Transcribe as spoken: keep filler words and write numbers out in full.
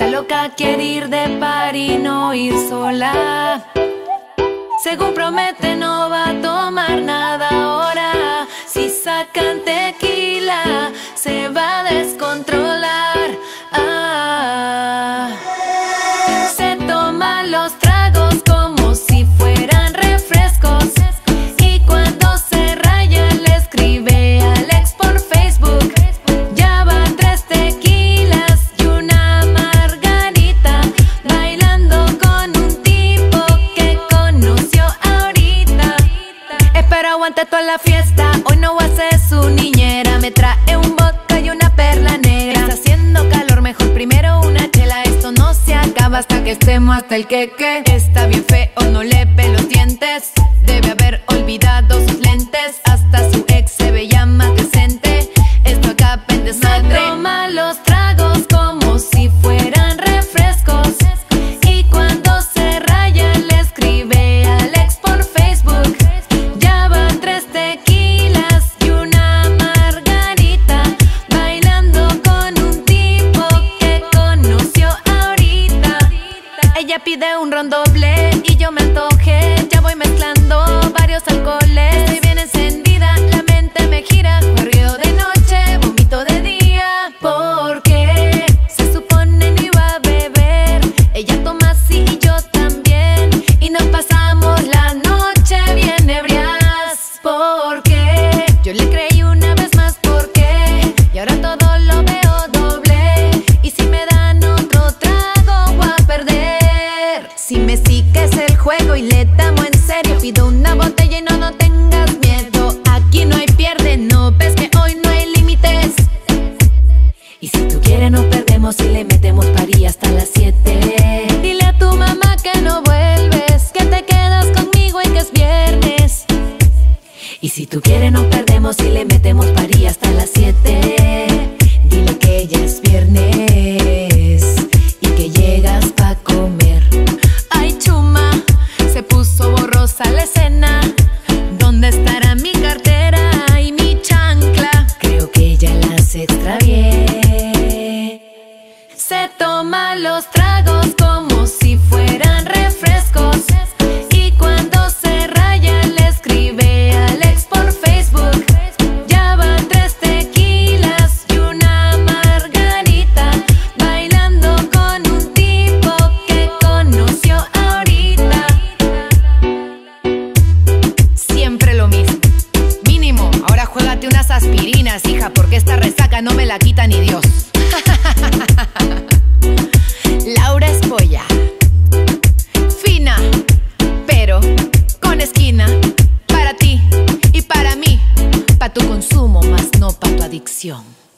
Está loca, quiere ir de party, no ir sola. Según promete no va a tomar nada ahora. Si sacan tequila se va a descontrolar. Ah. Se toma los tragos como si fueran refrescos, y cuando se raya le escribe al ex por Facebook. Ya van tres tequilas y una margarita, bailando con un tipo que conoció ahorita. Espero aguante toda la fiesta, hoy no va a ser su niñera. Me trae un vodka y una perla negra. Está haciendo calor, mejor primero una chela. Esto no se acaba hasta que estemos hasta el queque. Está bien feo, no le ve los dientes. Debe haber olvidado sus lentes. Hasta su ex se veía más decente. Esto acá pende madre. Se toma los tragos como si fueran refrescos, y cuando se raya le escribe al ex por Facebook. Ya van tres tequilas y una margarita, bailando con un tipo que conoció ahorita. Ella pide un ron doble y yo me antojé. Ya voy mezclando varios alcoholes. Estoy bien encendida, la mente me gira. Río de noche, vomito de día. Porque se supone no iba a beber. Ella toma así y yo también, y nos pasamos la noche bien ebrias. Porque yo le creí una vez más, porque y ahora todo lo veo doble. Y si me dan otro trago voy a perder. Si me sigues el juego y le damos en serio, pido una botella y no, no tengas miedo. Aquí no hay pierde, no ves que hoy no hay límites. Y si tú quieres nos perdemos y le metemos party hasta las siete. Dile a tu mamá que no vuelves, que te quedas conmigo y que es viernes. Y si tú quieres nos perdemos y le metemos party hasta las siete. Dile que ya es viernes y que llegas pa' comer. Ay, chuma, se puso borrosa la escena. ¿Dónde estará mi cartera y mi chancla? Creo que ya las extravié. Se toma los tragos como si fueran refrescos, y cuando se raya le escribe al ex por Facebook. Ya van tres tequilas y una margarita, bailando con un tipo que conoció ahorita. Siempre lo mismo. Mínimo, ahora juégate unas aspirinas, hija, porque esta resaca no me la quita ni Dios. Laura Espolla, fina, pero con esquina. Para ti y para mí, pa' tu consumo, más no pa' tu adicción.